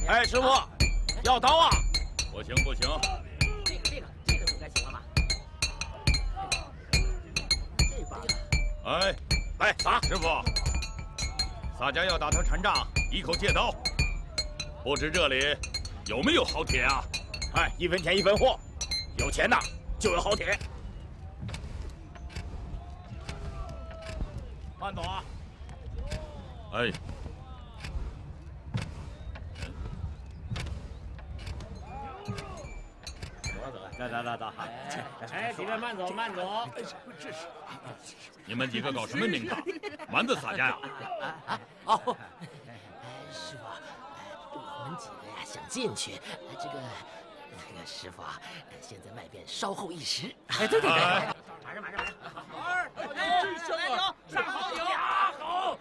哎，师傅，要刀啊！ 不行不行， 这个应该行了吧？这把， 哎， 来撒！ 师傅，洒家要打他禅杖，一口借刀。不知这里有没有好铁啊？ 哎，一分钱一分货，有钱呐就有好铁。慢走啊！ 哎。 走！ 哎，几位慢走，慢走。 这是你们几个搞什么名堂？瞒着洒家呀？ 哦，师傅，我们几个呀想进去，这个师傅啊，先在外边稍后一时。哎，对，马上。儿，真香啊！上好酒，俩好。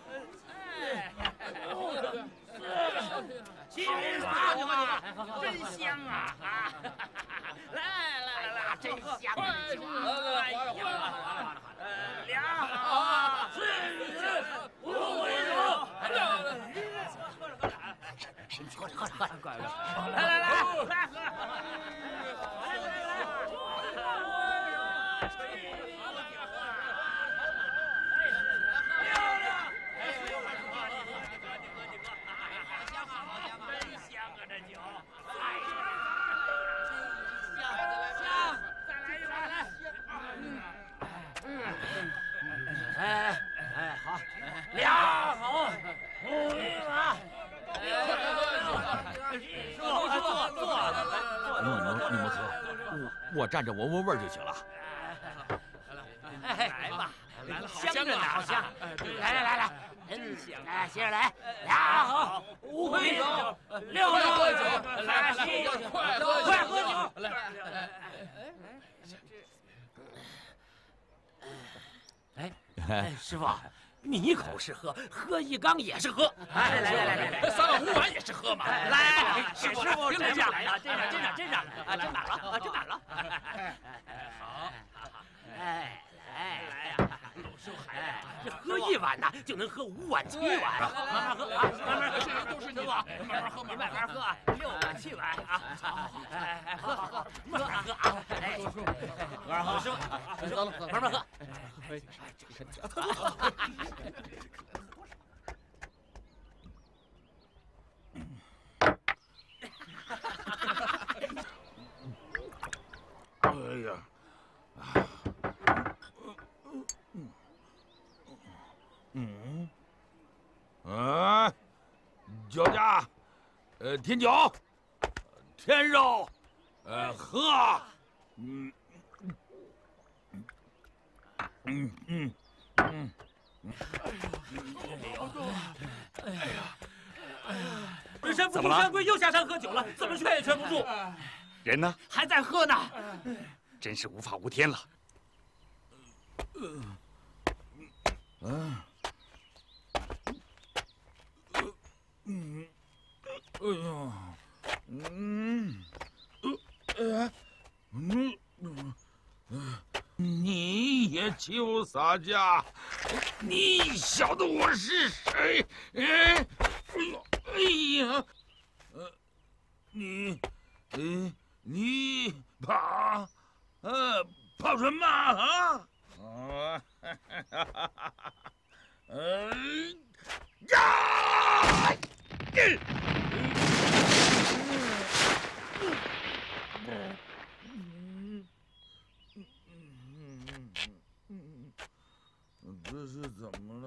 七八，真香啊！来，真香！哎呀，俩好，四人五回酒。喝着，来，喝！好，俩好，不一码。 你们喝，我站着闻闻味儿就行了。 来吧，香着呢，好香！来，真香！哎，接着来，俩好，五回酒，六回酒，来七酒，快喝酒！哎，师傅，你一口是喝，喝一缸也是喝。来， 三碗5碗也是喝嘛。 来， 师傅， 别这样了，真满了。好，哎，来呀，老师孩子，这喝一碗呐，就能喝5碗7碗。慢慢喝啊，慢慢喝，这人都是你吧？慢慢喝，你慢慢喝啊，6碗7碗啊。好，哎，喝啊，哎，好，师傅，慢慢喝。 哎呀，酒家，添酒，添肉，喝， 人不住山龟又下山喝酒了，怎么劝也劝不住。 人呢？ 还在喝呢。 真是无法无天了。 你也欺负洒家？你晓得我是谁？你怕什么啊？这是怎么了？